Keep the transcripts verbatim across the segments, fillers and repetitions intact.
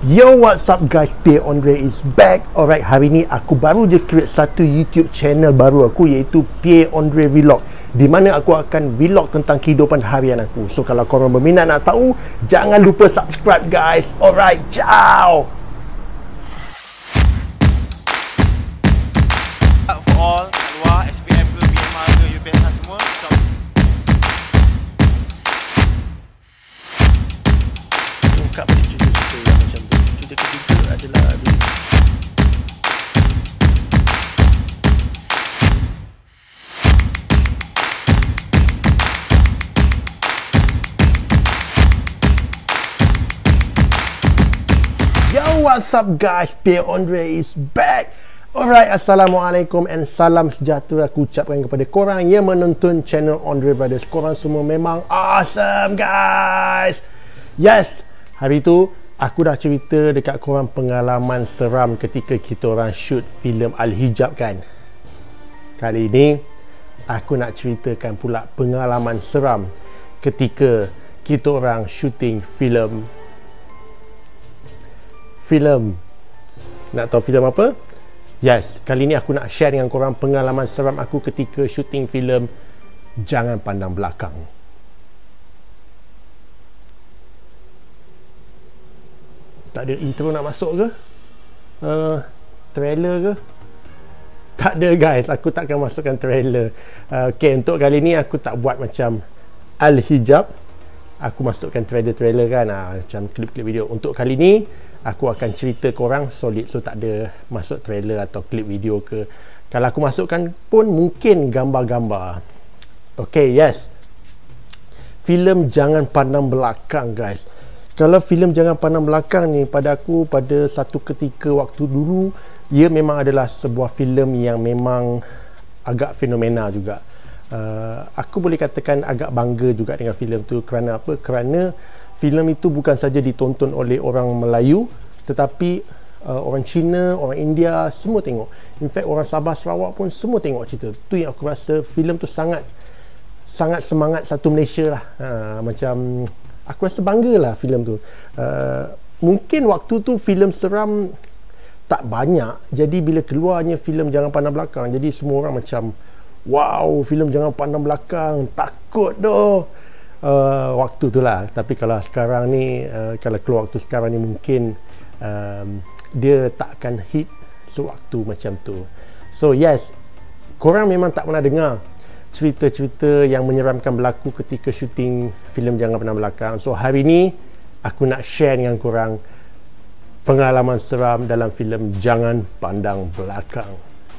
Yo, what's up guys, Pierre Andre is back. Alright, hari ni aku baru je create satu YouTube channel baru aku, iaitu Pierre Andre Vlog, di mana aku akan vlog tentang kehidupan harian aku. So kalau korang berminat nak tahu, jangan lupa subscribe guys. Alright, ciao. For all kat luar, S P M ke, B M R ke, U P S R semua, stop. Buka pada cerita-cerita yang macam tu. Cerita ketiga adalah duit. Yo, what's up guys, Pierre Andre is back. Alright, Assalamualaikum and salam sejahtera aku ucapkan kepada korang yang menonton channel Andre Brothers. Korang semua memang awesome guys. Yes, hari tu aku dah cerita dekat korang pengalaman seram ketika kita orang shoot filem Al-Hijab kan. Kali ni aku nak ceritakan pula pengalaman seram ketika kita orang shooting filem filem nak tahu filem apa? Yes, kali ni aku nak share dengan korang pengalaman seram aku ketika shooting filem Jangan Pandang Belakang. Tak ada intro nak masuk ke? Uh, trailer ke? Tak ada guys, aku takkan masukkan trailer. Uh, okay, untuk kali ni aku tak buat macam Al-Hijab. Aku masukkan trailer-trailer kan, uh, macam klip-klip video. Untuk kali ni aku akan cerita korang solid, so tak ada masuk trailer atau klip video ke. Kalau aku masukkan pun mungkin gambar-gambar. Okay, yes, filem Jangan Pandang Belakang guys. Kalau filem Jangan Pandang Belakang ni, pada aku pada satu ketika waktu dulu, ia memang adalah sebuah filem yang memang agak fenomena juga. uh, Aku boleh katakan agak bangga juga dengan filem tu. Kerana apa? Kerana filem itu bukan saja ditonton oleh orang Melayu, tetapi uh, orang Cina, orang India semua tengok. In fact orang Sabah Sarawak pun semua tengok cerita tu. Yang aku rasa filem tu sangat sangat semangat satu Malaysia lah. Ha, macam aku rasa bangga lah filem tu. uh, Mungkin waktu tu filem seram tak banyak, jadi bila keluarnya filem Jangan Pandang Belakang, jadi semua orang macam wow, filem Jangan Pandang Belakang, takut doh. Uh, waktu tu lah. Tapi kalau sekarang ni, uh, kalau keluar waktu sekarang ni, mungkin um, dia takkan hit sewaktu macam tu. So yes, korang memang tak pernah dengar cerita-cerita yang menyeramkan berlaku ketika syuting filem Jangan Pandang Belakang. So hari ni aku nak share dengan korang pengalaman seram dalam filem Jangan Pandang Belakang.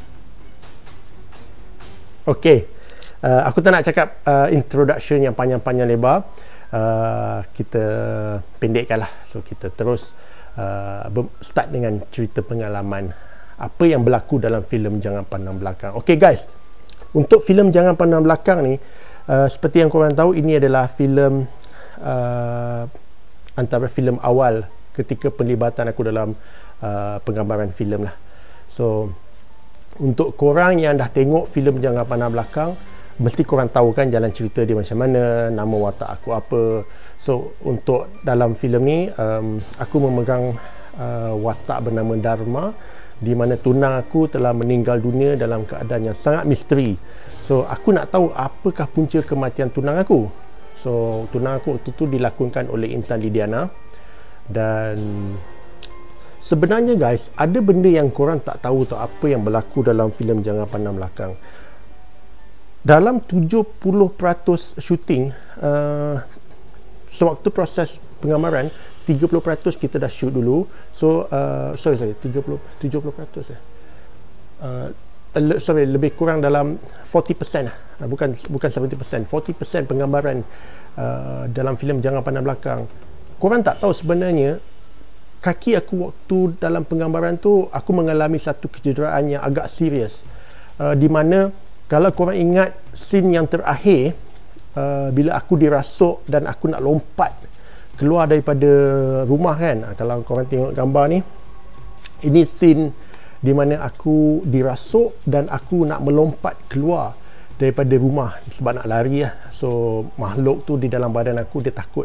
Okay, Uh, aku tak nak cakap uh, introduction yang panjang-panjang lebar. uh, Kita pendekkan lah. So kita terus uh, start dengan cerita pengalaman apa yang berlaku dalam filem Jangan Pandang Belakang. Okay guys, untuk filem Jangan Pandang Belakang ni, uh, seperti yang korang tahu, ini adalah filem uh, antara filem awal ketika penlibatan aku dalam uh, penggambaran filem lah. So untuk korang yang dah tengok filem Jangan Pandang Belakang, mesti korang tahu kan jalan cerita dia macam mana, nama watak aku apa. So untuk dalam filem ni, um, aku memegang uh, watak bernama Dharma, di mana tunang aku telah meninggal dunia dalam keadaan yang sangat misteri. So aku nak tahu apakah punca kematian tunang aku. So tunang aku waktu tu dilakonkan oleh Intan Lidiana. Dan sebenarnya guys, ada benda yang korang tak tahu tau, apa yang berlaku dalam filem Jangan Pandang Belakang. Dalam tujuh puluh peratus syuting, uh, sewaktu proses penggambaran, tiga puluh peratus kita dah shoot dulu. So uh, sorry sorry tiga puluh tujuh puluh peratus eh uh, sorry lebih kurang dalam empat puluh peratus lah, uh, bukan bukan tujuh puluh peratus, empat puluh peratus penggambaran uh, dalam filem Jangan Pandang Belakang. Korang tak tahu sebenarnya, kaki aku waktu dalam penggambaran tu, aku mengalami satu kecederaan yang agak serius, uh, di mana kalau korang ingat scene yang terakhir, uh, bila aku dirasuk dan aku nak lompat keluar daripada rumah kan, uh, kalau korang tengok gambar ni, ini scene di mana aku dirasuk dan aku nak melompat keluar daripada rumah sebab nak lari lah. So makhluk tu di dalam badan aku, dia takut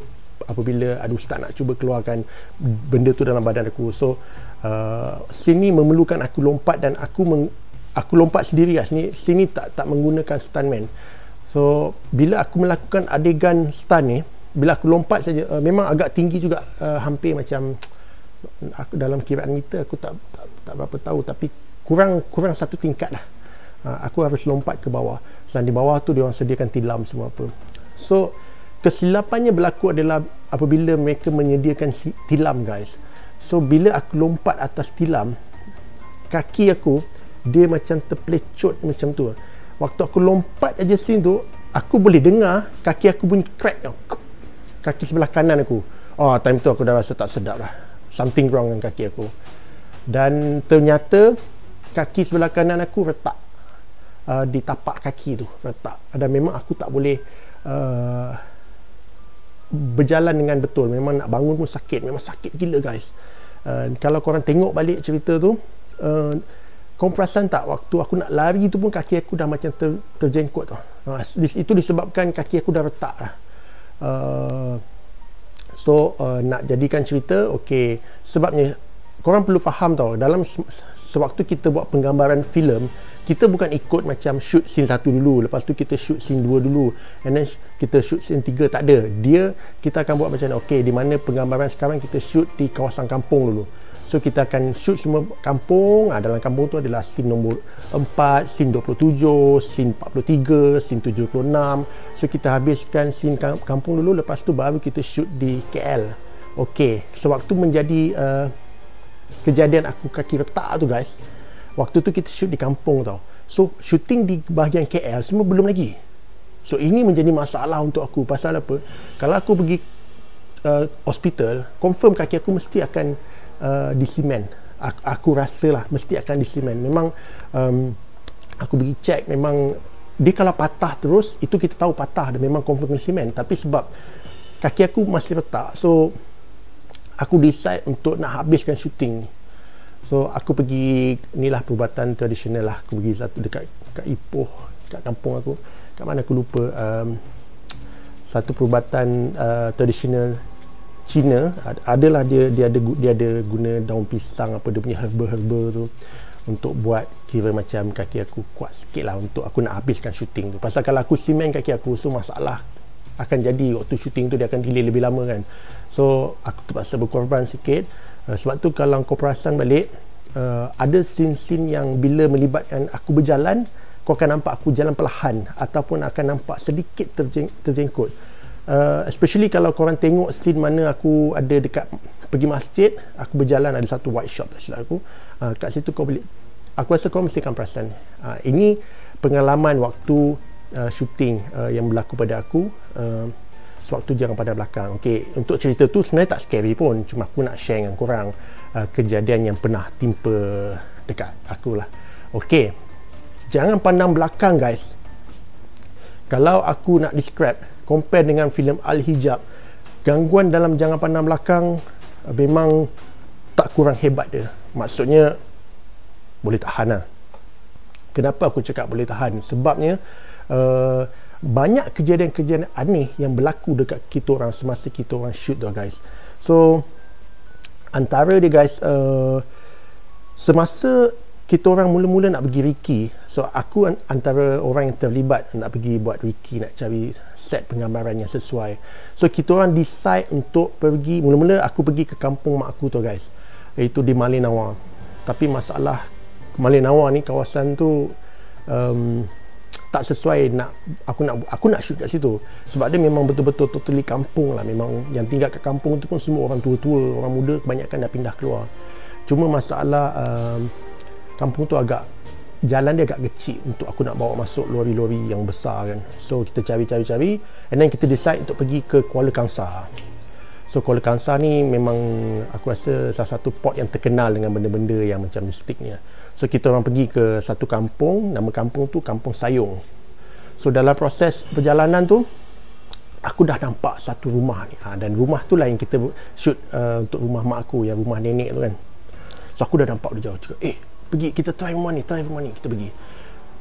apabila ada ustaz nak cuba keluarkan benda tu dalam badan aku. So uh, scene ni memerlukan aku lompat dan aku meng, aku lompat sendiri lah. Sini, sini tak tak menggunakan stuntman. So bila aku melakukan adegan stunt ni, bila aku lompat saja, uh, memang agak tinggi juga, uh, hampir macam aku dalam kiraan meter aku tak, tak tak berapa tahu, tapi kurang kurang satu tingkat lah. Uh, aku harus lompat ke bawah. Dan di bawah tu dia orang sediakan tilam semua apa. So kesilapannya berlaku adalah apabila mereka menyediakan tilam, guys. So bila aku lompat atas tilam, kaki aku dia macam terpelecut macam tu. Waktu aku lompat aja scene tu, aku boleh dengar kaki aku bunyi crack tau. Kaki sebelah kanan aku. Oh, time tu aku dah rasa tak sedap lah. Something wrong dengan kaki aku. Dan ternyata kaki sebelah kanan aku retak. Uh, di tapak kaki tu retak. Dan memang aku tak boleh uh, berjalan dengan betul. Memang nak bangun pun sakit. Memang sakit gila, guys. Uh, kalau korang tengok balik cerita tu, uh, korang perasan tak waktu aku nak lari tu pun kaki aku dah macam ter, terjengkut tu. Uh, itu disebabkan kaki aku dah retak lah. Uh, so uh, nak jadikan cerita, okay, sebabnya korang perlu faham tau, dalam sewaktu kita buat penggambaran filem, kita bukan ikut macam shoot scene satu dulu, lepas tu kita shoot scene dua dulu, and then kita shoot scene tiga. Tak ada. Dia, kita akan buat macam ni. Okay, di mana penggambaran sekarang kita shoot di kawasan kampung dulu. So kita akan shoot semua kampung. Ha, dalam kampung tu adalah scene nombor empat, scene dua puluh tujuh, scene empat puluh tiga, scene tujuh puluh enam. So kita habiskan scene kampung dulu, lepas tu baru kita shoot di K L. Okay, sewaktu menjadi uh, kejadian aku kaki retak tu, guys, waktu tu kita shoot di kampung tau. So shooting di bahagian K L semua belum lagi. So ini menjadi masalah untuk aku. Pasal apa? Kalau aku pergi uh, hospital, confirm kaki aku mesti akan uh, disimen. Aku, aku rasa lah mesti akan disimen. Memang um, aku pergi check, memang dia kalau patah terus, itu kita tahu patah dan memang confirm kena simen. Tapi sebab kaki aku masih retak, so aku decide untuk nak habiskan shooting ni. So aku pergi, inilah perubatan tradisional lah. Aku pergi satu dekat kat Ipoh, kat kampung aku, kat mana aku lupa, um, satu perubatan uh, tradisional Cina. Adalah dia dia ada dia ada guna daun pisang, apa dia punya herba-herba tu untuk buat kira macam kaki aku kuat sikit lah untuk aku nak habiskan shooting tu. Pasal kalau aku simen kaki aku, so masalah akan jadi waktu shooting tu, dia akan delay lebih lama kan. So aku terpaksa berkorban sikit. Uh, sebab tu kalau kau perasan balik, uh, ada scene-scene yang bila melibatkan aku berjalan, kau akan nampak aku jalan perlahan ataupun akan nampak sedikit terjeng, terjengkut. Uh, especially kalau korang tengok scene mana aku ada dekat pergi masjid, aku berjalan, ada satu white shop tak silap aku. Uh, kat situ kau boleh, aku rasa kau mesti akan perasan. Uh, ini pengalaman waktu uh, shooting uh, yang berlaku pada aku. Uh, Sewaktu jangan pada belakang. Okay, untuk cerita tu sebenarnya tak scary pun, cuma aku nak share dengan korang uh, kejadian yang pernah timpa dekat aku lah. Okay, jangan pandang belakang, guys. Kalau aku nak describe, compare dengan filem Al-Hijab, gangguan dalam jangan pandang belakang uh, memang tak kurang hebat dia. Maksudnya boleh tahan lah. Kenapa aku cakap boleh tahan? Sebabnya uh, banyak kejadian-kejadian aneh yang berlaku dekat kita orang semasa kita orang shoot tu, guys. So antara dia, guys, uh, semasa kita orang mula-mula nak pergi Ricky, so aku antara orang yang terlibat nak pergi buat Ricky, nak cari set penggambaran yang sesuai. So kita orang decide untuk pergi, mula-mula aku pergi ke kampung mak aku tu, guys, iaitu di Malinawa. Tapi masalah Malinawa ni, kawasan tu um, tak sesuai nak aku nak aku nak shoot kat situ, sebab dia memang betul-betul totally kampung lah. Memang yang tinggal kat kampung tu pun semua orang tua-tua, orang muda kebanyakan dah pindah keluar. Cuma masalah um, kampung tu agak, jalan dia agak kecil untuk aku nak bawa masuk lori-lori yang besar kan. So kita cari-cari-cari, and then kita decide untuk pergi ke Kuala Kangsar. So Kuala Kangsar ni memang aku rasa salah satu port yang terkenal dengan benda-benda yang macam mistik ni. So kita orang pergi ke satu kampung, nama kampung tu Kampung Sayung. So dalam proses perjalanan tu, aku dah nampak satu rumah ni, ha, dan rumah tu lah yang kita shoot uh, untuk rumah mak aku, yang rumah nenek tu kan. So aku dah nampak dia jauh, cakap, eh pergi kita try rumah ni, try rumah ni, kita pergi.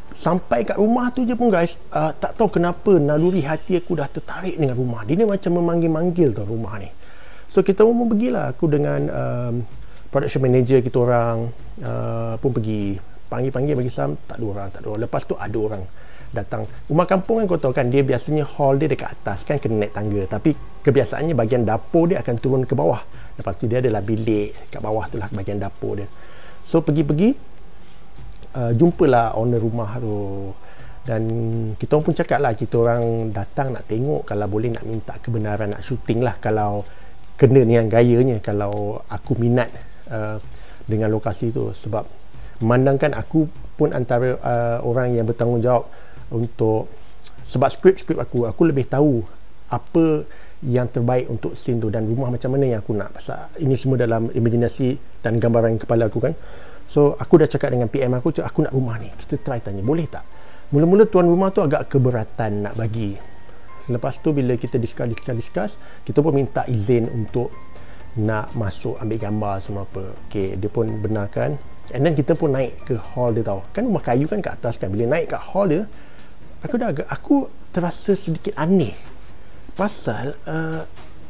sampai kat rumah tu je pun guys, uh, tak tahu kenapa naluri hati aku dah tertarik dengan rumah. Dia ni macam memanggil-manggil tau rumah ni. So kita pun pergilah, aku dengan um, production manager kita orang uh, pun pergi panggil-panggil bagi salam, tak ada orang, tak ada orang. Lepas tu ada orang datang. Rumah kampung kan kau tahu kan, dia biasanya hall dia dekat atas kan, kena naik tangga, tapi kebiasaannya bahagian dapur dia akan turun ke bawah. Lepas tu dia adalah bilik kat bawah tu lah bahagian dapur dia. So pergi-pergi Uh, jumpalah owner rumah tu, dan kita pun cakap lah, kita orang datang nak tengok, kalau boleh nak minta kebenaran nak syuting lah, kalau kena niang gayanya, kalau aku minat uh, dengan lokasi tu. Sebab memandangkan aku pun antara uh, orang yang bertanggungjawab untuk, sebab skrip-skrip aku aku lebih tahu apa yang terbaik untuk scene tu dan rumah macam mana yang aku nak, pasal ini semua dalam imajinasi dan gambaran kepala aku kan. So aku dah cakap dengan P M aku, aku nak rumah ni, kita try tanya boleh tak. Mula-mula tuan rumah tu agak keberatan nak bagi. Lepas tu bila kita discuss discuss discuss, kita pun minta izin untuk nak masuk ambil gambar semua apa. Okay, dia pun benarkan. And then kita pun naik ke hall dia tau. Kan rumah kayu kan kat atas kan. Bila naik kat hall dia, aku dah agak, aku terasa sedikit aneh. Pasal uh,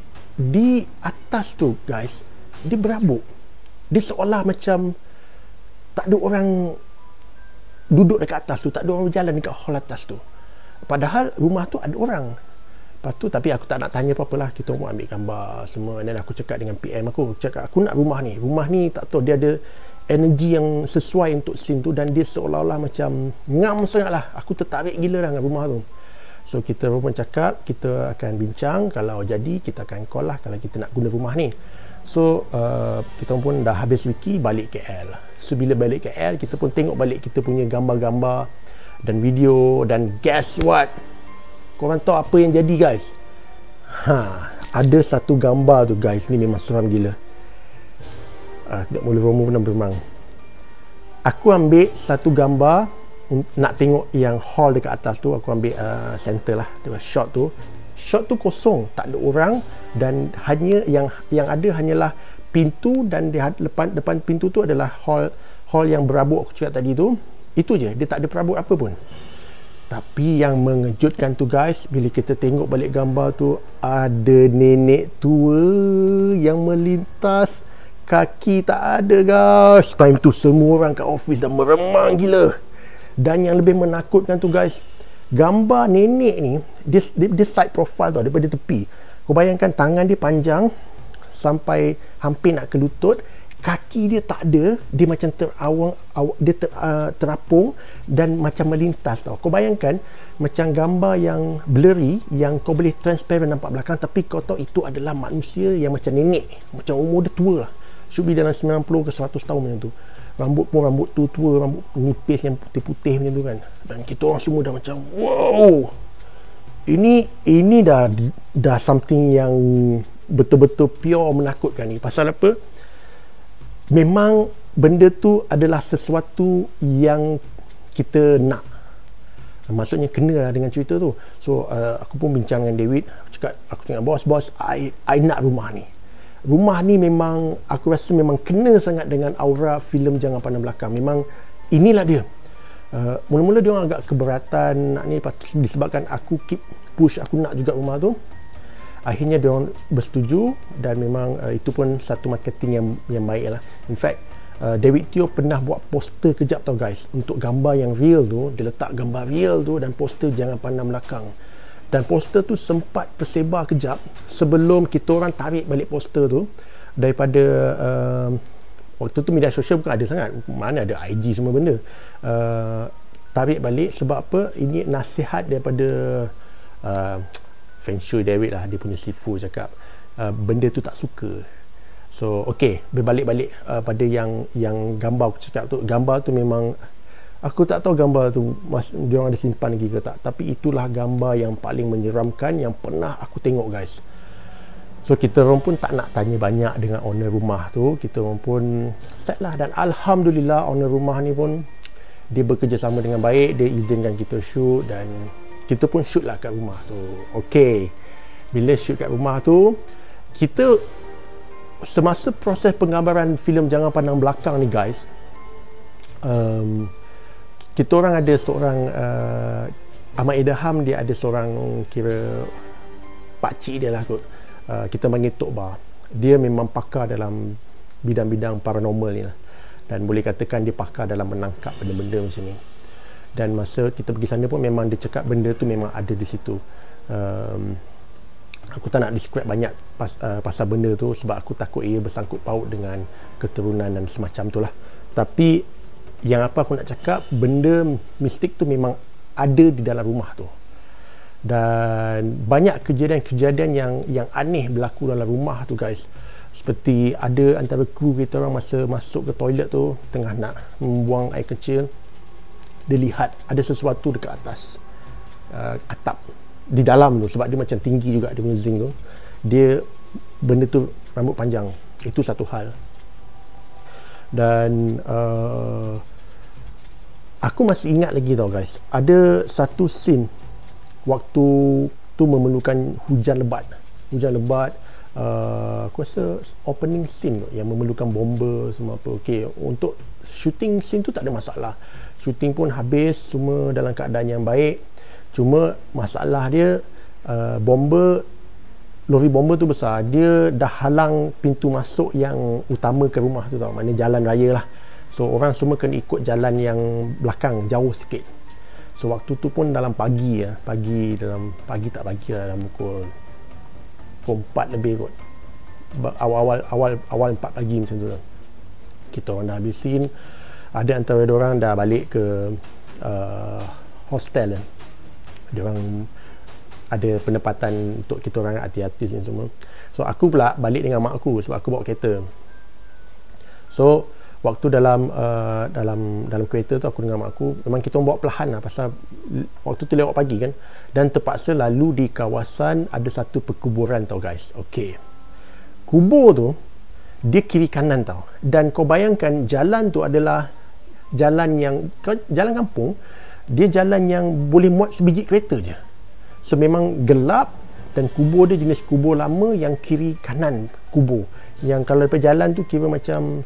di atas tu guys, dia berabuk. Dia seolah macam tak ada orang duduk dekat atas tu, tak ada orang berjalan dekat hall atas tu. Padahal rumah tu ada orang. Lepas tu, tapi aku tak nak tanya apa-apa lah. Kita mau ambil gambar semua. Dan aku cakap dengan P M aku, cakap aku nak rumah ni. Rumah ni tak tahu, dia ada energi yang sesuai untuk scene tu, dan dia seolah-olah macam ngam sangat lah. Aku tertarik gila lah dengan rumah tu. So kita pun cakap, kita akan bincang, kalau jadi kita akan call lah kalau kita nak guna rumah ni. So uh, kita pun dah habis wiki, balik K L. So bila balik K L, kita pun tengok balik kita punya gambar-gambar dan video, dan guess what? Korang tahu apa yang jadi guys? Ha, ada satu gambar tu guys, ni memang seram gila. Ah, tak boleh Romo pun bermang. Aku ambil satu gambar nak tengok yang hall dekat atas tu, aku ambil uh, center lah, shot tu. Shot tu kosong, tak ada orang, dan hanya yang yang ada hanyalah pintu, dan di depan depan pintu tu adalah hall hall yang berabuk aku cakap tadi tu. Itu je, dia tak ada perabot apa pun. Tapi yang mengejutkan tu guys, bila kita tengok balik gambar tu, ada nenek tua yang melintas, kaki tak ada guys. Time tu semua orang kat office dah meremang gila. Dan yang lebih menakutkan tu guys, gambar nenek ni, dia, dia, dia side profile tau, daripada tepi. Kau bayangkan tangan dia panjang sampai hampir nak ke lutut, kaki dia tak ada, dia macam terawang, aw, dia ter, uh, terapung dan macam melintas tau. Kau bayangkan macam gambar yang blurry, yang kau boleh transparent nampak belakang, tapi kau tahu itu adalah manusia yang macam nenek, macam umur dia tua lah, should be dalam sembilan puluh ke seratus tahun macam tu. Rambut pun rambut tua-tua, rambut nipis yang putih-putih macam tu kan. Dan kita orang semua dah macam wow, ini ini dah dah something yang betul-betul pure menakutkan ni. Pasal apa? Memang benda tu adalah sesuatu yang kita nak, maksudnya kena lah dengan cerita tu. So uh, aku pun bincang dengan David, aku cakap, aku cakap bos, bos I, I nak rumah ni. Rumah ni memang aku rasa memang kena sangat dengan aura filem Jangan Pandang Belakang. Memang inilah dia. uh, mula-mula dia orang agak keberatan nak ni, disebabkan aku keep push, aku nak juga rumah tu. Akhirnya dia orang bersetuju, dan memang uh, itu pun satu marketing yang yang baik lah. In fact, uh, David Teo pernah buat poster kejap tau guys, untuk gambar yang real tu. Dia letak gambar real tu dan poster Jangan Pandang Belakang. Dan poster tu sempat tersebar kejap sebelum kita orang tarik balik poster tu daripada uh, waktu tu media sosial bukan ada sangat, mana ada I G semua benda. Uh, tarik balik sebab apa? Ini nasihat daripada uh, Feng Shui David lah, dia punya sifu cakap uh, benda tu tak suka. So okey, berbalik-balik uh, pada yang yang gambar aku cakap tu. Gambar tu memang aku tak tahu gambar tu mas, dia orang ada simpan lagi ke tak, tapi itulah gambar yang paling menyeramkan yang pernah aku tengok guys. So kita orang pun tak nak tanya banyak dengan owner rumah tu, kita orang pun set lah. Dan Alhamdulillah owner rumah ni pun dia bekerjasama dengan baik, dia izinkan kita shoot, dan kita pun shoot lah kat rumah tu. Okey, bila shoot kat rumah tu, kita semasa proses penggambaran filem Jangan Pandang Belakang ni guys, um, kita orang ada seorang uh, Ahmad Idham, dia ada seorang kira pakcik dia lah kot. Uh, kita panggil Tok Bar. Dia memang pakar dalam bidang-bidang paranormal ni lah. Dan boleh katakan dia pakar dalam menangkap benda-benda macam ni. Dan masa kita pergi sana pun memang dia cakap benda tu memang ada di situ. Um, aku tak nak describe banyak pas, uh, pasal benda tu sebab aku takut ia bersangkut paut dengan keturunan dan semacam tu lah. Tapi yang apa aku nak cakap, benda mistik tu memang ada di dalam rumah tu. Dan banyak kejadian-kejadian yang yang aneh berlaku dalam rumah tu guys. Seperti ada antara kru kita orang masa masuk ke toilet tu, tengah nak membuang air kecil, dia lihat ada sesuatu dekat atas uh, atap di dalam tu, sebab dia macam tinggi juga dia punya zinc tu. Dia benda tu rambut panjang. Itu satu hal. Dan uh, aku masih ingat lagi tau guys, ada satu scene waktu tu memerlukan hujan lebat. Hujan lebat, uh, aku rasa opening scene tu yang memerlukan bomba semua apa. Okay, untuk shooting scene tu tak ada masalah. Shooting pun habis, semua dalam keadaan yang baik. Cuma masalah dia, uh, bomba, lori bomba tu besar. Dia dah halang pintu masuk yang utama ke rumah tu tau. Maknanya jalan raya lah. So orang semua kena ikut jalan yang belakang, jauh sikit. So waktu tu pun dalam pagi ya, pagi dalam pagi tak pagi lah, dalam pukul pukul empat lebih kot. Awal-awal awal awal empat pagi macam tu lah. Kita orang dah habis scene. Ada antara orang dah balik ke uh, hostel kan. Dia orang ada penempatan untuk kita orang hati-hati sini semua. So aku pula balik dengan mak aku sebab aku bawa kereta. So waktu dalam uh, dalam dalam kereta tu aku dengan mak aku, memang kita bawa perlahan lah pasal waktu tu lewat pagi kan, dan terpaksa lalu di kawasan ada satu perkuburan tau guys. Okey, kubur tu dia kiri kanan tau, dan kau bayangkan jalan tu adalah jalan yang jalan kampung, dia jalan yang boleh muat sebiji kereta je. So memang gelap, dan kubur dia jenis kubur lama yang kiri kanan kubur, yang kalau daripada jalan tu kira macam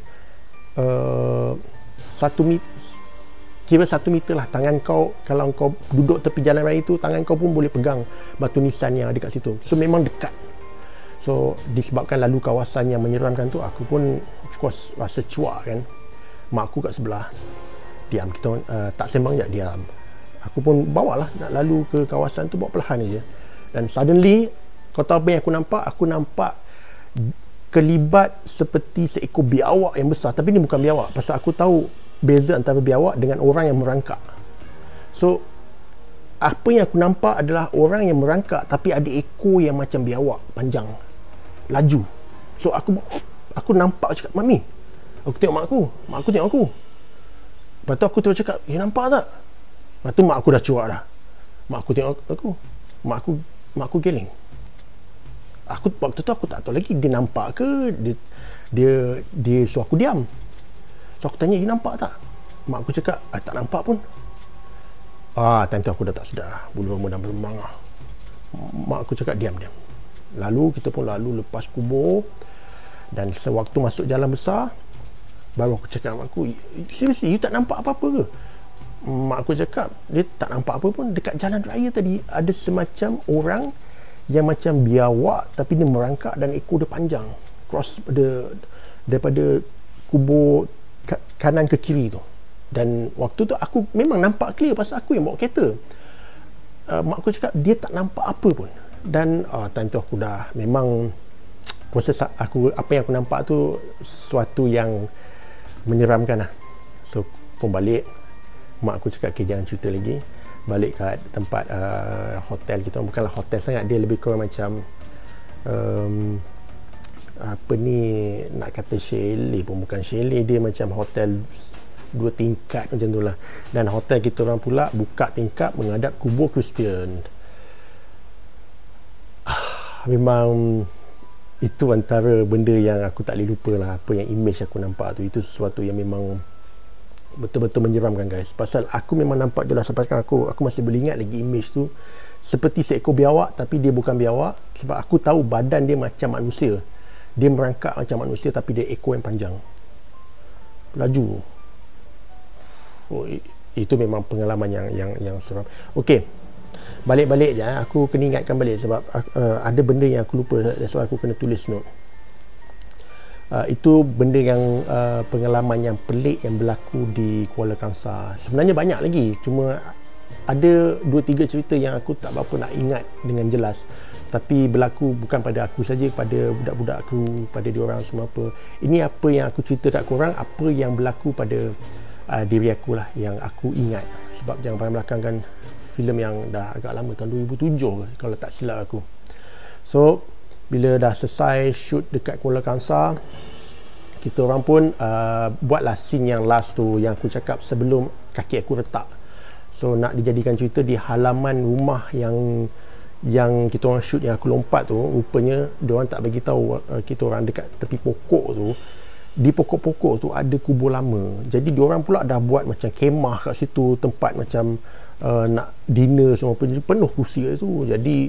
Uh, satu meter, kira satu meter lah tangan kau. Kalau kau duduk tepi jalan raya tu, tangan kau pun boleh pegang batu nisan yang ada kat situ. So memang dekat. So disebabkan lalu kawasan yang menyeramkan tu, aku pun of course rasa cuak kan. Mak aku kat sebelah, diam, kita uh, tak sembang je, diam. Aku pun bawa lah nak lalu ke kawasan tu, bawa perlahan je. Dan suddenly, kau tahu apa yang aku nampak? Aku nampak kelibat seperti seekor biawak yang besar. Tapi ni bukan biawak, pasal aku tahu beza antara biawak dengan orang yang merangkak. So apa yang aku nampak adalah orang yang merangkak, tapi ada ekor yang macam biawak panjang laju. So aku aku nampak, cakap, "Mami." Aku tengok mak aku, mak aku tengok aku. Lepas tu aku terus cakap, "You nampak tak?" Lepas tu mak aku dah cuak dah. Mak aku tengok aku, mak aku mak aku geleng. Aku waktu tu aku tak tahu lagi dia nampak ke dia dia dia suruh aku diam. So aku tanya, "You nampak tak?" Mak aku cakap, ah, "Tak nampak pun." Ah, time tu aku dah tak sedar, bulu roma dah berlemang lah. Mak aku cakap, "Diam, diam." Lalu kita pun lalu lepas kubur, dan sewaktu masuk jalan besar, baru aku cakap mak aku, "Seriously, you tak nampak apa-apa ke?" Mak aku cakap, dia tak nampak apa pun. Dekat jalan raya tadi ada semacam orang yang macam biawak, tapi dia merangkak dan ekor dia panjang, cross pada, daripada kubur kanan ke kiri tu. Dan waktu tu aku memang nampak clear pasal aku yang bawa kereta. uh, mak aku cakap dia tak nampak apa pun. Dan uh, time tu aku dah memang proses aku, apa yang aku nampak tu sesuatu yang menyeramkan lah. So pun balik, mak aku cakap, "Okay, jangan cerita lagi." Balik kat tempat uh, hotel kita. Bukanlah hotel sangat, dia lebih kurang macam um, apa ni, nak kata chalet pun bukan chalet, dia macam hotel dua tingkat macam tu lah. Dan hotel kita orang pula buka tingkap menghadap kubur Kristian. ah, memang itu antara benda yang aku tak boleh lupa lah. Apa yang image aku nampak tu, itu sesuatu yang memang betul-betul menyeramkan guys. Pasal aku memang nampak jelas sampai sekarang, aku aku masih boleh ingat lagi image tu, seperti seekor biawak, tapi dia bukan biawak. Sebab aku tahu badan dia macam manusia, dia merangkak macam manusia, tapi dia ekor yang panjang laju. Oh, itu memang pengalaman yang yang yang seram. Okey, balik-balik je, aku kena ingatkan balik sebab uh, ada benda yang aku lupa, that's why aku kena tulis note. Uh, itu benda yang uh, pengalaman yang pelik yang berlaku di Kuala Kangsar. Sebenarnya banyak lagi, cuma ada dua tiga cerita yang aku tak berapa nak ingat dengan jelas, tapi berlaku bukan pada aku saja, pada budak-budak aku, pada diorang semua apa. Ini apa yang aku cerita kat korang, apa yang berlaku pada uh, diri aku lah, yang aku ingat. Sebab jangan pandang belakang kan, filem yang dah agak lama, tahun dua ribu tujuh kalau tak silap aku. So bila dah selesai shoot dekat Kuala Kangsar, kita orang pun uh, buatlah scene yang last tu, yang aku cakap sebelum kaki aku retak. So nak dijadikan cerita di halaman rumah yang yang kita orang shoot, yang aku lompat tu, rupanya diorang tak bagi tahu uh, kita orang dekat tepi pokok tu, di pokok-pokok tu ada kubur lama. Jadi diorang pula dah buat macam kemah kat situ, tempat macam uh, nak dinner semua, penuh kursi kat situ. Jadi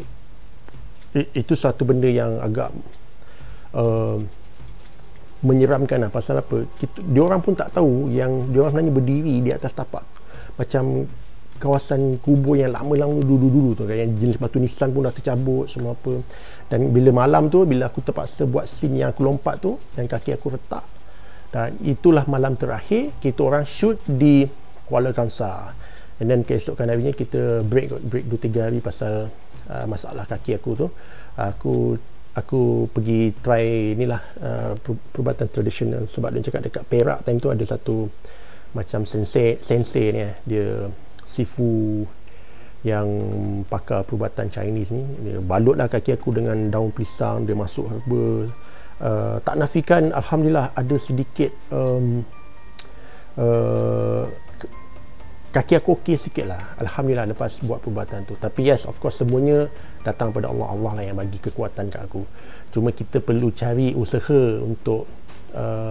itu satu benda yang agak uh, menyeramkan lah. Pasal apa, kita, diorang pun tak tahu yang diorang sebenarnya berdiri di atas tapak macam kawasan kubur yang lama-lama dulu-dulu tu kan, yang jenis batu nisan pun dah tercabut semua apa. Dan bila malam tu, bila aku terpaksa buat scene yang aku lompat tu dan kaki aku retak, dan itulah malam terakhir kita orang shoot di Kuala Kangsar. And then keesokan harinya kita break break dua tiga hari pasal Uh, masalah kaki aku tu. Aku aku pergi try inilah uh, perubatan tradisional, sebab dia cakap dekat Perak time tu ada satu macam sensei sensei ni, dia sifu yang pakar perubatan Chinese ni. Dia balutlah kaki aku dengan daun pisang, dia masuk herba. Uh, tak nafikan, alhamdulillah ada sedikit um, uh, kaki aku okey sikit lah, alhamdulillah, lepas buat perubatan tu. Tapi yes, of course, semuanya datang pada Allah. Allah lah yang bagi kekuatan kat aku. Cuma kita perlu cari usaha untuk uh,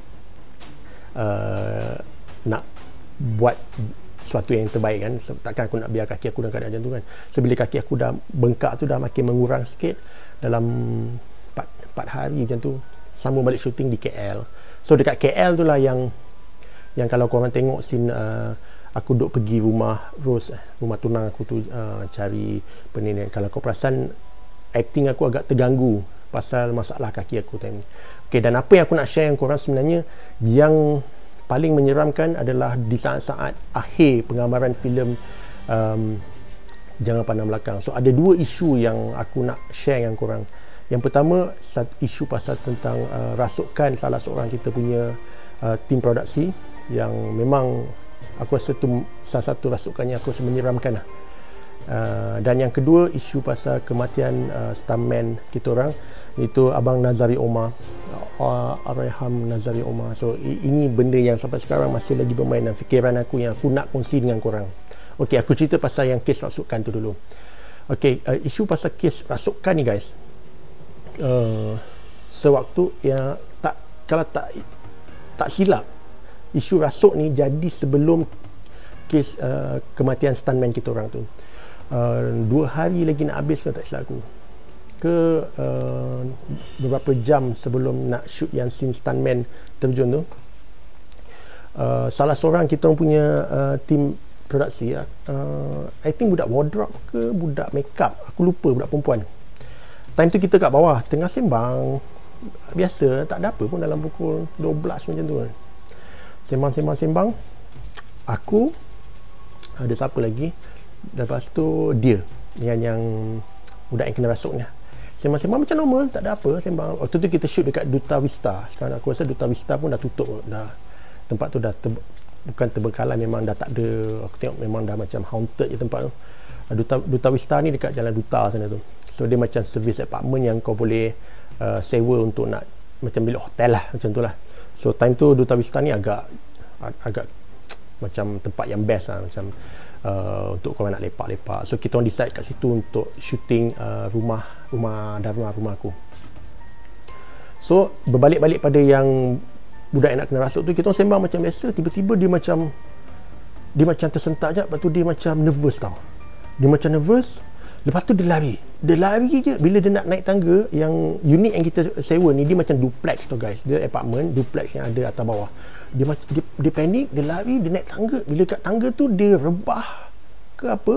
uh, nak buat sesuatu yang terbaik kan. Takkan aku nak biar kaki aku dalam keadaan macam tu kan. So bila kaki aku dah bengkak tu, dah makin mengurang sikit, dalam empat hari macam tu, sambung balik shooting di K L. So dekat K L tu lah yang yang kalau korang tengok scene uh, aku duk pergi rumah Rose, rumah tunang aku tu, uh, cari penini. Kalau kau perasan, acting aku agak terganggu pasal masalah kaki aku time ni. Okay, dan apa yang aku nak share dengan korang sebenarnya, yang paling menyeramkan adalah di saat-saat akhir penggambaran filem um, Jangan Pandang Belakang. So ada dua isu yang aku nak share dengan korang. Yang pertama, satu isu pasal tentang uh, rasukan salah seorang kita punya uh, tim produksi, yang memang aku rasa tu salah satu rasukan yang aku rasa menyeramkan lah. Uh, dan yang kedua, isu pasal kematian uh, stuntman kita orang, iaitu Abang Nazari Omar, uh, Arham Nazari Omar. So i- ini benda yang sampai sekarang masih lagi bermain dalam fikiran aku, yang aku nak kongsi dengan korang. Okey, aku cerita pasal yang kes rasukan tu dulu. Okey, uh, isu pasal kes rasukan ni guys, uh, sewaktu yang tak, kalau tak tak silap, isu rasuk ni jadi sebelum kes uh, kematian stuntman kita orang tu. Uh, dua hari lagi nak habis kalau tak silap aku, ke uh, beberapa jam sebelum nak shoot yang scene stuntman terjun tu, uh, salah seorang kita orang punya uh, tim produksi, uh, I think budak wardrobe ke budak makeup, aku lupa, budak perempuan. Time tu kita kat bawah tengah sembang biasa, tak ada apa pun, dalam pukul dua belas macam tu kan. Sembang-sembang-sembang, aku, ada siapa lagi, lepas tu dia dengan yang budak yang kena rasuknya. Sembang-sembang macam normal, tak ada apa, sembang. Waktu tu kita shoot dekat Duta Vista. Sekarang aku rasa Duta Vista pun dah tutup dah. Tempat tu dah ter, bukan terbengkalai, memang dah tak ada. Aku tengok memang dah macam haunted je tempat tu. Duta, Duta Vista ni dekat Jalan Duta sana tu. So dia macam service apartment yang kau boleh uh, sewa untuk nak macam bilik hotel lah, macam tu lah. So time tu Duta Vista ni agak agak macam tempat yang best lah, macam uh, untuk korang nak lepak-lepak. So kita orang decide kat situ untuk shooting uh, rumah rumah Dharma, rumah aku. So berbalik-balik pada yang budak yang nak kena rasuk tu, kita orang sembang macam biasa, tiba-tiba dia macam dia macam tersentak je, lepas tu dia macam nervous tau. Dia macam nervous. Lepas tu dia lari. Dia lari je. Bila dia nak naik tangga, yang unit yang kita sewa ni, dia macam duplex tu guys. Dia apartment, duplex yang ada atas bawah. Dia macam dia, dia panik, dia lari, dia naik tangga. Bila kat tangga tu, dia rebah ke apa,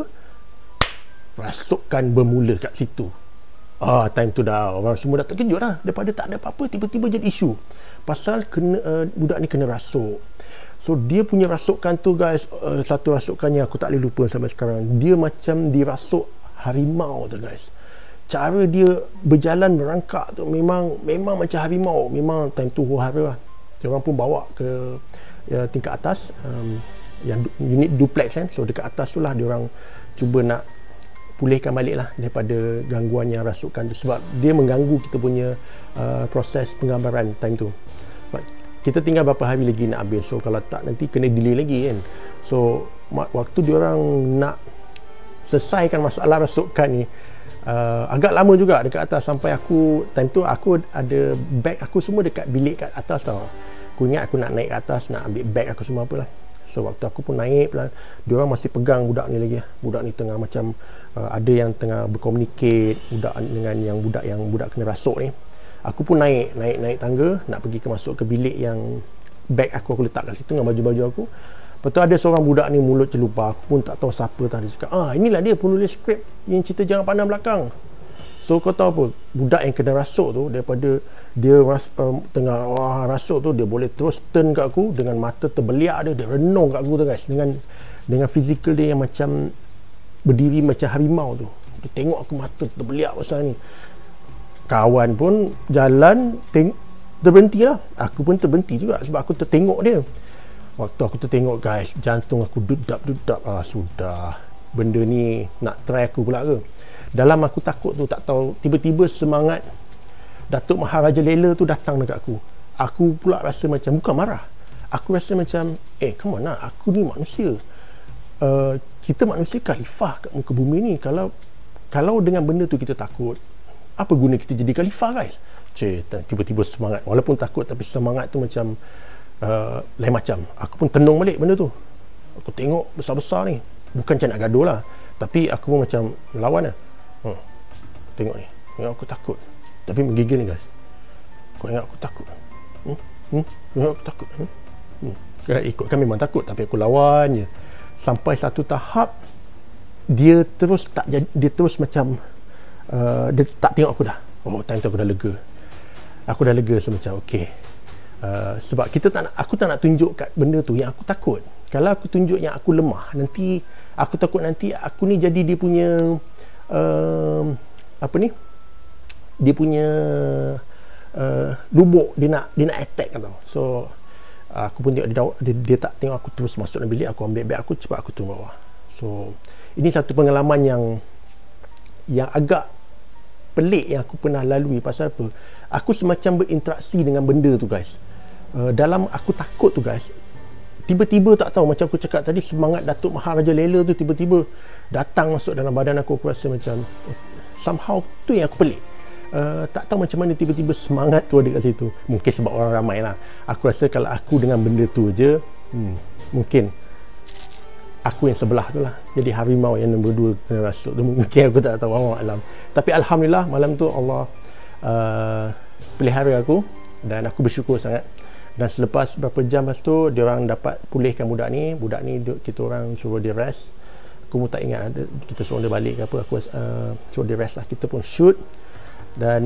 rasukan bermula kat situ. Ah, time tu dah orang semua dah terkejut lah. Daripada tak ada apa-apa, tiba-tiba jadi isu. Pasal kena, uh, budak ni kena rasuk. So dia punya rasukan tu guys, uh, satu rasukannya aku tak boleh lupa sampai sekarang. Dia macam dirasuk harimau tu guys. Cara dia berjalan merangkak tu memang memang macam harimau. Memang time tu huru-hara lah. Dia orang pun bawa ke ya, tingkat atas, um, yang unit duplex kan. So dekat atas tu lah dia orang cuba nak pulihkan balik lah daripada gangguan yang rasukan tu, sebab dia mengganggu kita punya uh, proses penggambaran time tu. Kita tinggal berapa hari lagi nak habis, so kalau tak nanti kena delay lagi kan. So waktu diorang nak selesaikan masalah rasukan ni, uh, agak lama juga dekat atas. Sampai aku time tu aku ada bag aku semua dekat bilik kat atas tau. Aku ingat aku nak naik ke atas nak ambil bag aku semua apalah. So waktu aku pun naik pelan, diorang masih pegang budak ni lagi. Budak ni tengah macam uh, ada yang tengah berkomunikate budak dengan yang budak yang budak kena rasuk ni. Aku pun naik, naik, naik tangga nak pergi ke masuk ke bilik yang bag aku aku letak kat situ dengan baju-baju aku. Lepas tu ada seorang budak ni mulut celupa, aku pun tak tahu siapa tadi. Dia cakap, ah inilah dia penulis skrip yang cerita Jangan Pandang Belakang. So kau tahu apa, budak yang kena rasuk tu, daripada dia ras, um, tengah wah, rasuk tu, dia boleh terus turn kat aku dengan mata terbeliak dia, dia renung kat aku tu guys, dengan dengan fizikal dia yang macam berdiri macam harimau tu. Dia tengok aku mata terbeliak pasal ni. Kawan pun jalan teng- terberhenti lah. Aku pun terberhenti juga sebab aku tertengok dia. Waktu aku tertengok guys, jantung aku dudap-dudap. Ah sudah, benda ni nak try aku pula ke. Dalam aku takut tu, tak tahu, tiba-tiba semangat Datuk Maharaja Lela tu datang dekat aku. Aku pula rasa macam, bukan marah, aku rasa macam, eh come on lah, aku ni manusia. uh, Kita manusia khalifah kat muka bumi ni. Kalau Kalau dengan benda tu kita takut, apa guna kita jadi khalifah guys? Cik, tiba-tiba semangat, walaupun takut tapi semangat tu macam uh, lain macam. Aku pun tenung balik benda tu. Aku tengok besar-besar ni, bukan macam nak gaduh lah, tapi aku pun macam lawan lah. hmm. Tengok ni, tengok aku takut tapi menggigil ni guys. Kau ingat aku takut? Hmm? Hmm? Ingat aku takut? Hmm? Hmm. Ikut kan memang takut, tapi aku lawan je. Sampai satu tahap dia terus tak jadi, dia terus macam Uh, dia tak tengok aku dah. Oh, time tu aku dah lega. Aku dah lega, so macam okay. uh, Sebab kita tak nak, aku tak nak tunjuk kat benda tu yang aku takut. Kalau aku tunjuk yang aku lemah, nanti aku takut nanti aku ni jadi dia punya uh, apa ni, dia punya uh, lubuk. Dia nak dia nak attack kan tau. So uh, aku pun tengok dia, dia, dia tak tengok aku, terus masuk dalam bilik. Aku ambil beg aku, cepat aku turun bawah. So ini satu pengalaman yang yang agak pelik yang aku pernah lalui. Pasal apa? Aku semacam berinteraksi dengan benda tu guys. Uh, dalam aku takut tu guys, tiba-tiba tak tahu, macam aku cakap tadi, semangat Datuk Maharaja Lela tu tiba-tiba datang masuk dalam badan aku. Aku rasa macam somehow tu yang aku pelik. Uh, tak tahu macam mana tiba-tiba semangat tu ada kat situ. Mungkin sebab orang ramai lah. Aku rasa kalau aku dengan benda tu je, hmm, mungkin aku yang sebelah tu lah jadi harimau yang nombor dua kena rasuk tu. Mungkin aku tak tahu, Allah alam. Tapi Alhamdulillah malam tu Allah uh, pelihara aku dan aku bersyukur sangat. Dan selepas berapa jam lepas tu, dia orang dapat pulihkan budak ni. Budak ni kita orang suruh dia rest. Aku pun tak ingat ada, kita suruh dia balik ke apa. Aku uh, suruh dia rest lah. Kita pun shoot dan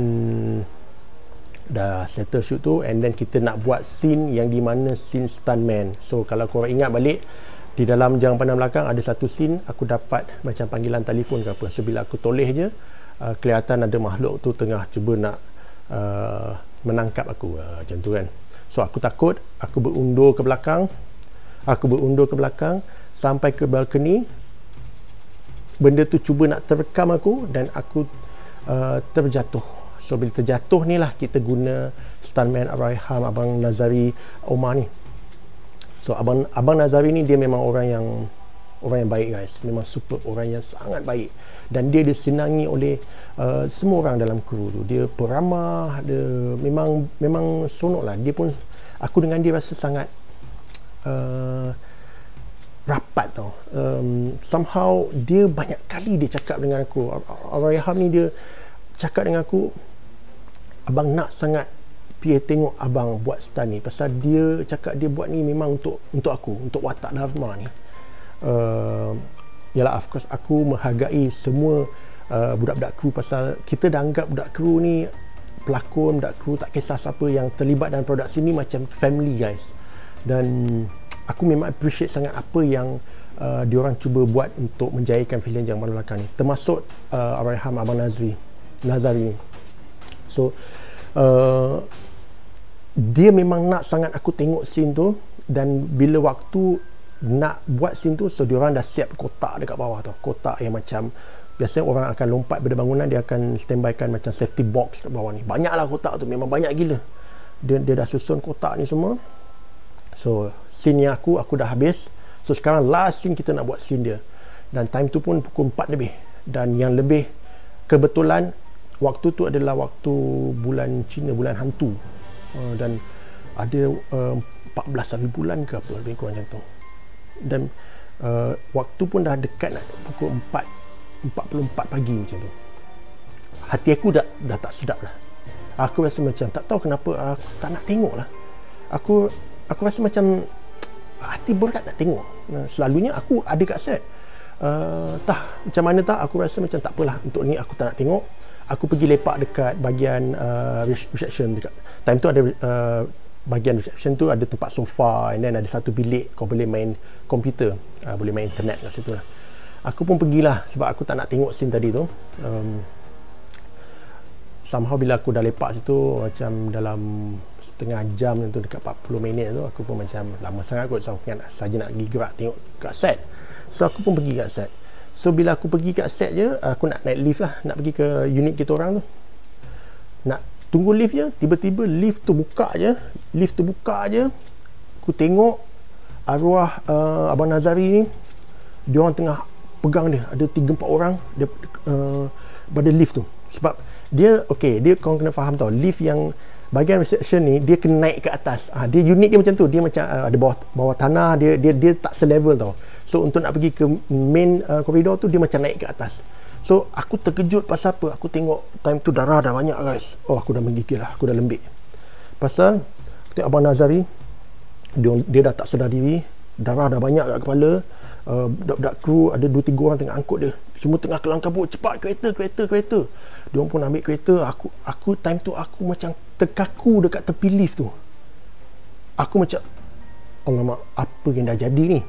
dah settle shoot tu, and then kita nak buat scene yang di mana scene stuntman. So kalau korang ingat balik, di dalam Jangan Pandang Belakang ada satu scene aku dapat macam panggilan telefon ke apa. So bila aku toleh je, uh, kelihatan ada makhluk tu tengah cuba nak uh, menangkap aku, uh, macam tu kan. So aku takut, aku berundur ke belakang. Aku berundur ke belakang sampai ke balkoni. Benda tu cuba nak terekam aku dan aku uh, terjatuh. So bila terjatuh ni lah kita guna stuntman Arayham, Abang Nazari Omar ni. So Abang Abang Nazari ni dia memang orang yang orang yang baik guys. Memang super, orang yang sangat baik. Dan dia disenangi oleh uh, semua orang dalam kru tu. Dia peramah, dia memang memang seronok lah. Dia pun, aku dengan dia rasa sangat uh, rapat tau. Um, somehow dia banyak kali dia cakap dengan aku. Allahyarham ni dia cakap dengan aku, abang nak sangat pergi tengok abang buat stan ni, pasal dia cakap dia buat ni memang untuk untuk aku, untuk watak Dharma ni. Uh, yalah, of course aku menghargai semua uh, budak-budak kru, pasal kita dah anggap budak kru ni, pelakon, budak kru, tak kisah siapa yang terlibat dalam produksi ni macam family guys. Dan aku memang appreciate sangat apa yang uh, diorang cuba buat untuk menjayakan filem Jangan Malu Lakang ni, termasuk uh, Allahyarham Abang Nazri Nazari. So uh, dia memang nak sangat aku tengok scene tu, dan bila waktu nak buat scene tu, so diorang dah siap kotak dekat bawah tu, kotak yang macam biasanya orang akan lompat pada bangunan, dia akan standbykan macam safety box kat bawah ni. Banyaklah kotak tu, memang banyak gila. Dia, dia dah susun kotak ni semua. So scene yang aku aku dah habis. So sekarang last scene kita nak buat scene dia, dan time tu pun pukul empat lebih. Dan yang lebih kebetulan waktu tu adalah waktu bulan Cina, bulan hantu, uh, dan ada uh, empat belas hari bulan ke apa, lebih kurang macam tu. Dan uh, waktu pun dah dekat nak pukul empat empat puluh empat pagi macam tu. Hati aku dah, dah tak sedap lah. Aku rasa macam tak tahu kenapa aku tak nak tengok lah. Aku aku rasa macam hati berat nak tengok. Nah, selalunya aku ada kat set. Uh, tah macam mana tak, aku rasa macam tak apalah, untuk ni aku tak nak tengok. Aku pergi lepak dekat bahagian uh, reception dekat. Time tu ada uh, bahagian reception tu ada tempat sofa, and then ada satu bilik kau boleh main komputer, uh, boleh main internet kat situ lah. Aku pun pergilah sebab aku tak nak tengok scene tadi tu. Um, somehow bila aku dah lepak situ macam dalam setengah jam tu, dekat empat puluh minit tu, aku pun macam lama sangat kot, so aku nak saja nak pergi gerak tengok kat set. So aku pun pergi kat set. So bila aku pergi kat set je, aku nak naik lift lah, nak pergi ke unit kita orang tu. Nak tunggu lift je, tiba-tiba lift tu buka je, lift tu buka je. Aku tengok arwah uh, Abang Nazari ni, dia orang tengah pegang dia, ada tiga empat orang dia uh, pada lift tu. Sebab dia okey, dia kau kena faham tau, lift yang bahagian reception ni dia kena naik ke atas. Ha, dia unit dia macam tu, dia macam uh, ada bawah bawah tanah, dia dia dia tak selevel tau. So untuk nak pergi ke main uh, koridor tu, dia macam naik ke atas. So aku terkejut pasal apa? Aku tengok time tu darah dah banyak guys. Oh, aku dah menggigil lah, aku dah lembik. Pasal tengok Abang Nazari, dia, dia dah tak sedar diri, darah dah banyak kat kepala. Uh, budak-budak kru ada dua tiga orang tengah angkut dia, semua tengah kelang kabut, cepat kereta kereta kereta. Dia orang pun ambil kereta. Aku aku time tu aku macam terkaku dekat tepi lift tu. Aku macam, alamak, apa yang dah jadi ni?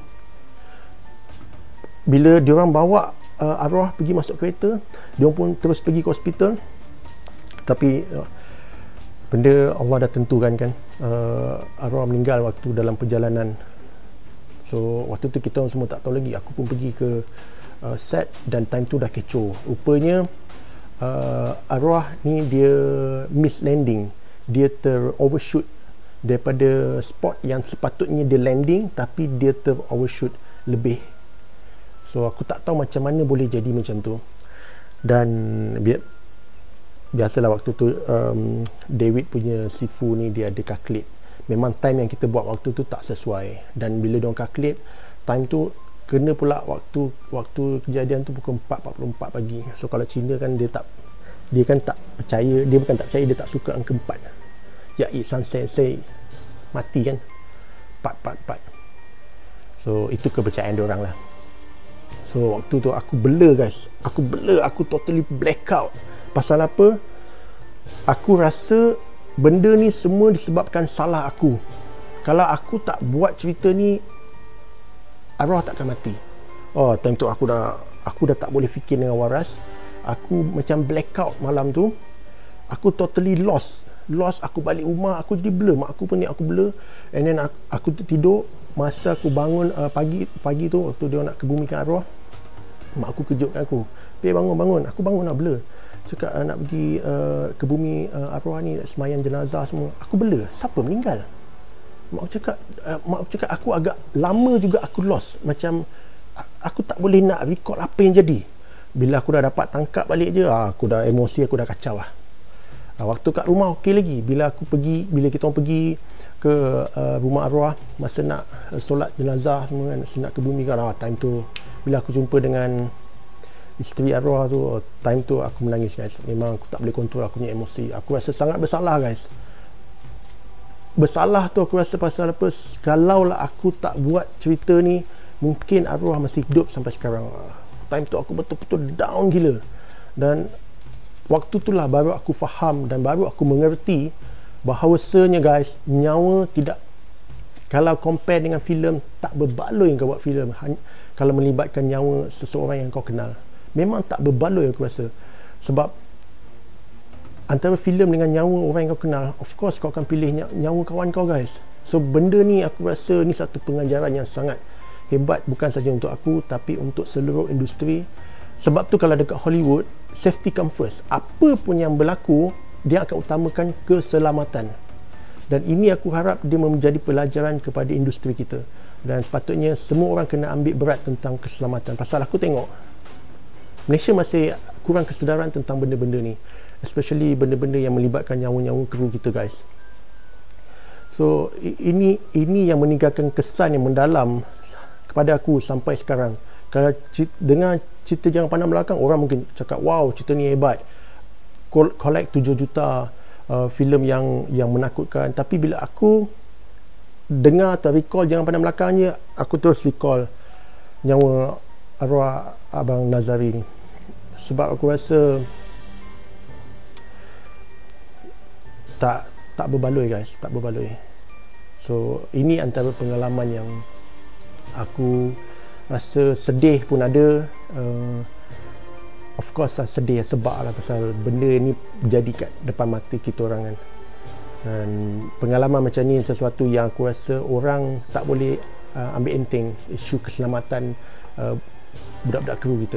Bila dia orang bawa uh, arwah pergi masuk kereta, dia orang pun terus pergi ke hospital. Tapi uh, benda Allah dah tentukan kan, uh, arwah meninggal waktu dalam perjalanan. So waktu tu kita semua tak tahu lagi. Aku pun pergi ke uh, set, dan time tu dah kecoh. Rupanya uh, arwah ni dia miss landing. Dia ter overshoot daripada spot yang sepatutnya dia landing, tapi dia ter overshoot lebih. So aku tak tahu macam mana boleh jadi macam tu. Dan bi biasalah waktu tu um, David punya Sifu ni dia ada calculate. Memang time yang kita buat waktu tu tak sesuai, dan bila diorang calculate time tu kena pula waktu waktu kejadian tu pukul empat empat puluh empat pagi. So kalau Cina kan dia tak, dia kan tak percaya, dia bukan tak percaya, dia tak suka angka empat. Ya, Ihsan Sensei mati kan, empat empat empat. So itu kepercayaan diorang lah. So waktu tu aku blur guys, aku blur, aku totally blackout. Pasal apa? Aku rasa benda ni semua disebabkan salah aku. Kalau aku tak buat cerita ni, arwah tak akan mati. Oh, time tu aku dah aku dah tak boleh fikir dengan waras. Aku macam blackout malam tu. Aku totally lost. Lost, aku balik rumah, aku jadi blur. Mak aku pun ni aku blur. And then aku, aku tidur. Masa aku bangun uh, pagi pagi tu, waktu dia nak kebumikan arwah, mak aku kejutkan aku. "Peh, bangun, bangun." Aku bangun lah, blur. Cakap uh, nak pergi uh, ke bumi uh, arwah ni, semayang jenazah semua. Aku blur, siapa meninggal? Mak aku cakap uh, mak aku cakap aku agak lama juga aku lost. Macam aku tak boleh nak record apa yang jadi. Bila aku dah dapat tangkap balik je, aku dah emosi, aku dah kacau lah. uh, waktu kat rumah okey lagi. Bila aku pergi, bila kita orang pergi ke uh, rumah arwah masa nak uh, solat jenazah semua kan, nak ke bumi kan, ah, time tu bila aku jumpa dengan isteri arwah tu, time tu aku menangis guys. Memang aku tak boleh kontrol aku punya emosi. Aku rasa sangat bersalah guys. Bersalah tu aku rasa pasal apa, kalau lah aku tak buat cerita ni, mungkin arwah masih hidup sampai sekarang. Time tu aku betul-betul down gila. Dan waktu tu lah baru aku faham dan baru aku mengerti bahawasanya guys, nyawa tidak, kalau compare dengan filem, tak berbaloi kau buat filem kalau melibatkan nyawa seseorang yang kau kenal. Memang tak berbaloi aku rasa. Sebab antara filem dengan nyawa orang yang kau kenal, of course kau akan pilih nyawa kawan kau guys. So benda ni aku rasa ni satu pengajaran yang sangat hebat, bukan saja untuk aku tapi untuk seluruh industri. Sebab tu kalau dekat Hollywood, safety come first. Apa pun yang berlaku, dia akan utamakan keselamatan. Dan ini aku harap dia menjadi pelajaran kepada industri kita. Dan sepatutnya semua orang kena ambil berat tentang keselamatan. Pasal aku tengok Malaysia masih kurang kesedaran tentang benda-benda ni, especially benda-benda yang melibatkan nyawa-nyawa kru kita guys. So ini ini yang meninggalkan kesan yang mendalam kepada aku sampai sekarang. Kalau dengar cerita Jangan Pandang Belakang, orang mungkin cakap wow, cerita ni hebat, collect tujuh juta uh, filem yang yang menakutkan. Tapi bila aku dengar atau recall Jangan Pandang Belakangnya, aku terus recall nyawa arwah Abang Nazari ni. Sebab aku rasa tak tak berbaloi guys, tak berbaloi. So ini antara pengalaman yang aku rasa sedih pun ada. uh, Of course lah sedih sebab lah pasal benda ni berjadi kat depan mata kita orang kan. Dan pengalaman macam ni sesuatu yang aku rasa orang tak boleh uh, ambil enteng, isu keselamatan uh, budak-budak kru kita.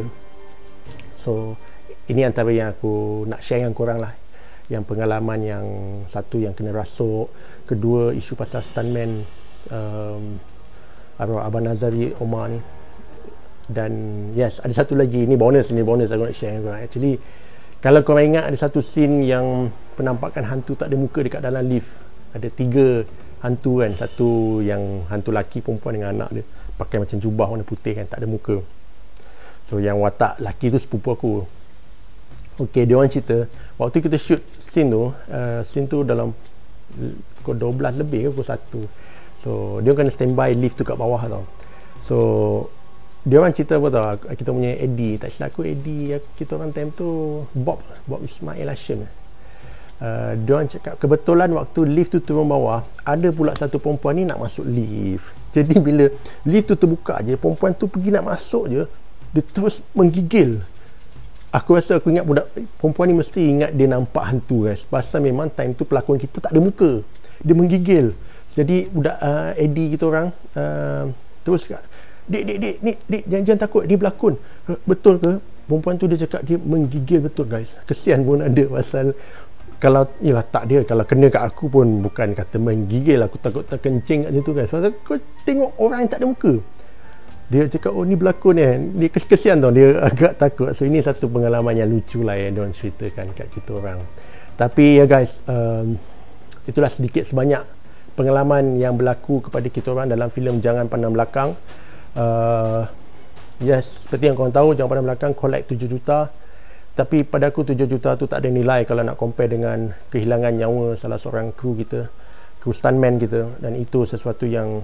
So ini antara yang aku nak share dengan korang lah, yang pengalaman yang satu yang kena rasuk, kedua isu pasal stuntman um, arwah Abang Nazari Omar ni. Dan yes, ada satu lagi, ni bonus, ni bonus aku nak share dengan korang. Actually kalau korang ingat, ada satu scene yang penampakan hantu tak ada muka dekat dalam lift. Ada tiga hantu kan, satu yang hantu laki, perempuan dengan anak dia, pakai macam jubah warna putih kan, tak ada muka. So yang watak laki tu sepupu aku. Okay, dia orang cerita waktu kita shoot scene tu, uh, scene tu dalam pukul dua belas lebih ke pukul satu. So dia kena standby lift tu kat bawah tau. So dia orang cerita apa tau, kita punya A D, tak silap aku A D kita orang time tu Bob Bob Ismail Hashim. uh, dia orang cakap kebetulan waktu lift tu turun bawah, ada pula satu perempuan ni nak masuk lift. Jadi bila lift tu terbuka je, perempuan tu pergi nak masuk je, dia terus menggigil. Aku rasa aku ingat budak perempuan ni mesti ingat dia nampak hantu guys. Pasal memang time tu pelakon kita tak ada muka, dia menggigil. Jadi budak uh, A D kita orang uh, terus cakap, Dik, dik, dik, dik, dik, jangan, jangan takut, dia berlakon. Betul ke? Perempuan tu dia cakap dia menggigil betul guys. Kesian pun ada, pasal kalau, yalah tak dia, kalau kena kat aku pun bukan kata menggigil, aku takut terkencing kat situ guys. Pasal kau tengok orang yang tak ada muka. Dia cakap, oh ni berlakon eh. Dia kesian tau, dia agak takut. So ini satu pengalaman yang lucu lah yang diorang ceritakan kat kita orang. Tapi ya guys, um, itulah sedikit sebanyak pengalaman yang berlaku kepada kita orang dalam filem Jangan Pandang Belakang. Uh, yes, seperti yang korang tahu, Jangan Pandang Belakang collect tujuh juta. Tapi pada aku tujuh juta tu tak ada nilai kalau nak compare dengan kehilangan nyawa salah seorang kru kita, kru stuntman kita. Dan itu sesuatu yang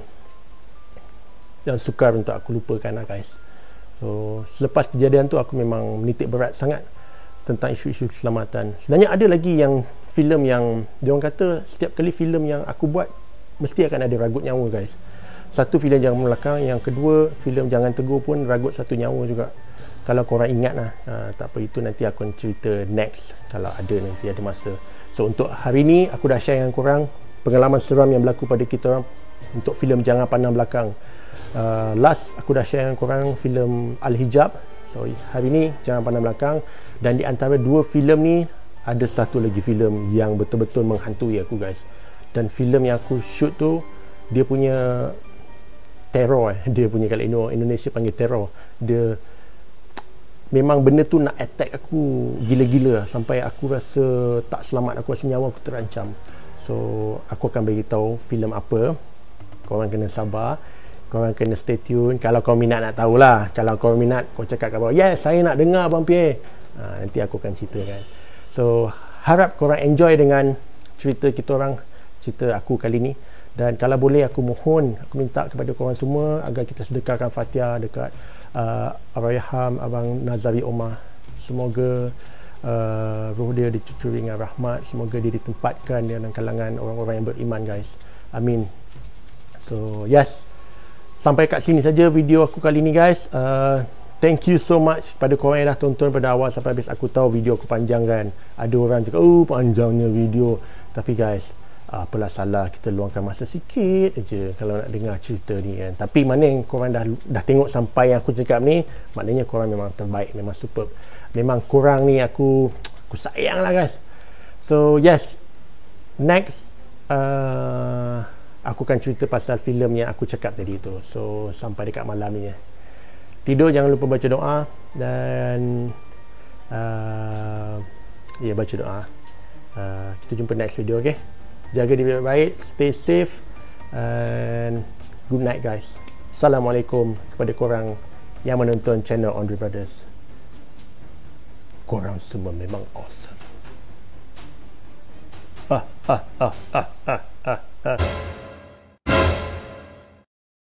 yang sukar untuk aku lupakan lah guys. So selepas kejadian tu aku memang menitik berat sangat tentang isu-isu keselamatan. Sebenarnya ada lagi yang filem yang diorang kata setiap kali filem yang aku buat mesti akan ada ragut nyawa guys. Satu filem Jangan Belakang, yang kedua filem Jangan Tegur pun ragut satu nyawa juga. Kalau korang ingat lah, uh, tak apa, itu nanti aku akan cerita next kalau ada, nanti ada masa. So untuk hari ni aku dah share dengan korang pengalaman seram yang berlaku pada kita orang untuk filem Jangan Pandang Belakang. uh, Last aku dah share dengan korang filem Al-Hijab. So hari ni Jangan Pandang Belakang. Dan di antara dua filem ni ada satu lagi filem yang betul-betul menghantui aku guys. Dan filem yang aku shoot tu, dia punya terror eh. Dia punya, kalau Indonesia panggil terror, dia memang benda tu nak attack aku gila-gila sampai aku rasa tak selamat, aku rasa nyawa aku terancam. So aku akan bagi tahu filem apa. Korang kena sabar, korang kena stay tune. Kalau kau minat nak tahulah. Kalau kau minat, kau cakap kat bawah, yes, saya nak dengar Abang Pierre. Ha, nanti aku akan ceritakan. So harap korang enjoy dengan cerita kita orang, cerita aku kali ni. Dan kalau boleh, aku mohon, aku minta kepada korang semua agar kita sedekahkan Fatihah dekat uh, Arwahiyaham Abang Nazari Omar. Semoga uh, roh dia dicucuri dengan rahmat, semoga dia ditempatkan dalam kalangan orang-orang yang beriman, guys. Amin. So yes, sampai kat sini saja video aku kali ni, guys. uh, Thank you so much pada korang yang dah tonton pada awal sampai habis. Aku tahu video aku panjang kan. Ada orang cakap, oh panjangnya video. Tapi guys, apalah salah kita luangkan masa sikit je kalau nak dengar cerita ni kan. Tapi mana yang korang dah dah tengok sampai yang aku cakap ni, maknanya korang memang terbaik, memang superb. Memang korang ni aku aku sayang lah, guys. So yes, next uh, aku akan cerita pasal filem yang aku cakap tadi tu. So sampai dekat malam ni, tidur jangan lupa baca doa. Dan uh, ya, baca doa. uh, Kita jumpa next video, okay? Jaga diri baik-baik, stay safe, and good night, guys. Assalamualaikum kepada korang yang menonton channel Andre Brothers. Korang semua memang awesome. Ah ah ah ah ah ah ah.